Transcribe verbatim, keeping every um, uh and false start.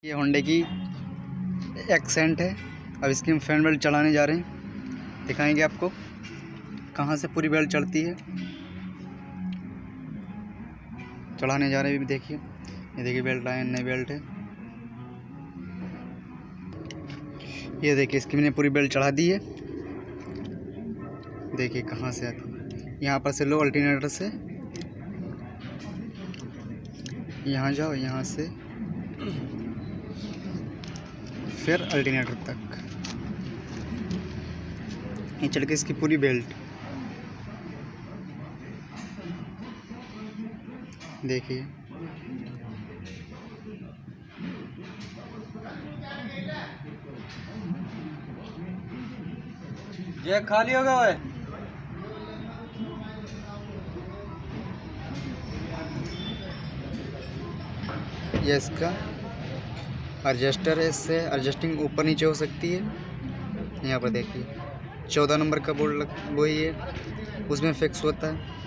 ये होंडे की एक्सेंट है। अब इसकी हम फैन बेल्ट चढ़ाने जा रहे हैं, दिखाएंगे आपको कहाँ से पूरी बेल्ट चढ़ती है। चढ़ाने जा रहे हैं, भी देखिए, ये देखिए बेल्ट आए, नई बेल्ट है। ये देखिए इसकी मैंने पूरी बेल्ट चढ़ा दी है। देखिए कहाँ से आती है, यहाँ पर से लो अल्टरनेटर से, यहाँ जाओ, यहाँ से फिर अल्टरनेटर तक, ये चढ़ के इसकी पूरी बेल्ट देखिए। ये खाली होगा भाई। ये इसका एडजस्टर है, इससे एडजस्टिंग ऊपर नीचे हो सकती है। यहाँ पर देखिए चौदह नंबर का बोर्ड लग वही है, उसमें फिक्स होता है।